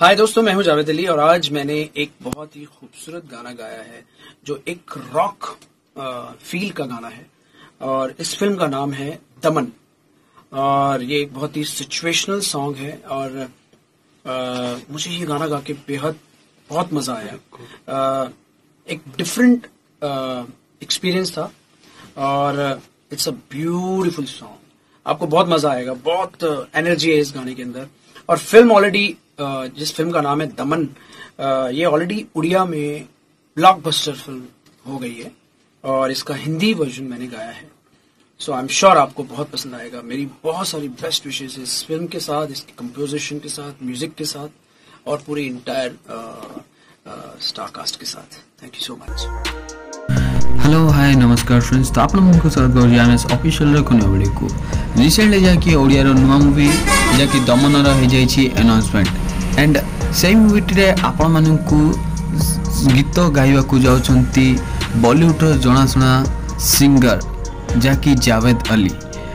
हाय दोस्तों, मैं हूं जावेद अली और आज मैंने एक बहुत ही खूबसूरत गाना गाया है जो एक रॉक फील का गाना है और इस फिल्म का नाम है दमन। और ये एक बहुत ही सिचुएशनल सॉन्ग है और मुझे ये गाना गा के बेहद बहुत मजा आया। एक डिफरेंट एक्सपीरियंस था और इट्स अ ब्यूटीफुल सॉन्ग। आपको बहुत मजा आएगा, बहुत एनर्जी है इस गाने के अंदर। और फिल्म ऑलरेडी जिस फिल्म का नाम है दमन, ये ऑलरेडी उड़िया में ब्लॉकबस्टर फिल्म हो गई है और इसका हिंदी वर्जन मैंने गाया है। सो आई एम श्योर आपको बहुत पसंद आएगा। मेरी बहुत सारी बेस्ट विशेष है इस फिल्म के साथ, इसकी कंपोजिशन के साथ, म्यूजिक के साथ और पूरी इंटायर स्टारकास्ट के साथ। Thank you so much. Hello hi नमस्कार फ्रेंड्स, तो आपको स्वागत करुँ आम ऑफिशियल खुनिया को रिसेंटली जाकि ओडिया नुआ मुवी जाकि दमन अनाउंसमेंट एंड से मुवीटी आपण मानू गीत गाइबा जाउछंती बॉलीवुड जनाशुना सिंगर जाकि जावेद अली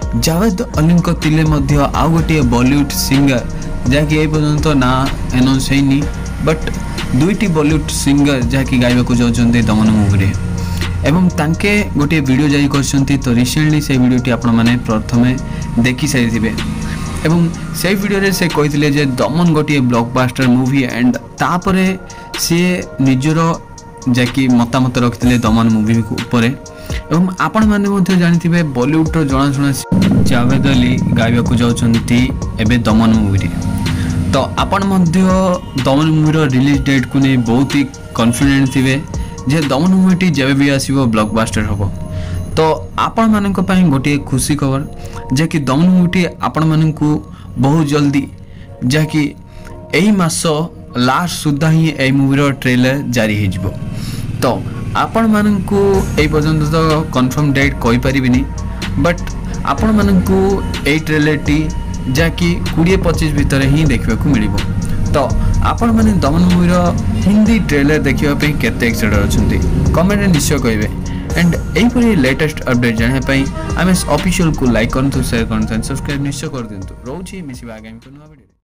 को तिले मध्य आउ गोटे बॉलीवुड सिंगर जाकि ए पर्यंत ना अनाउंस हैनी, बट दुईटी बॉलीवुड सिंगर जाकि गाइबा जाउछंती दमन मुवी एवं तांके गोटे वीडियो जारी करछंती। तो रिसेंटली से वीडियोटी आपण माने प्रथमे देखि सारिथिबे एवं से वीडियो रे से कहिथिले जे दमन गोटे ब्लॉकबस्टर मूवी एंड तापरे से निजरो जाकि मतामत रखिथिले दमन मूवी ऊपर। एवं आपण माने मध्ये जानिथिबे बॉलीवुड रो जणाशुना जावेद अली गाइबा जाउछंती एबे दमन मूवी रे। तो आपण मध्ये दमन मूवी रो रिलीज डेट को नै बहुत ही कॉन्फिडेंट थिबे जे दमन मूवी जब भी आसीबो ब्लॉकबस्टर होबो। तो आपण मानक पई गोटे खुशी खबर जे कि दमन मूवी आपण मानक बहुत जल्दी जाकि एही मास लास्ट सुद्धा ही ए मूवी रो ट्रेलर जारी हो जिवो। तो आपण मानक ए पर्यंत तो कंफर्म डेट कहि परिबिनी, बट आपण मानक ए ट्रेलर टी जाकि 20-25 भितर ही देखबा को मिलिबो। तो आपण माने दमन मूवी रो हिंदी ट्रेलर देखिबा पे केते एक्साइटेड अछंती कमेंट रे निश्चय कहिबे। एंड एही परी लेटेस्ट अपडेट जाने पई आमस ऑफिशियल को लाइक करन, शेयर करन, सब्सक्राइब निश्चय कर दिंतु। रोची मिसिबा आगामी को नवा वीडियो।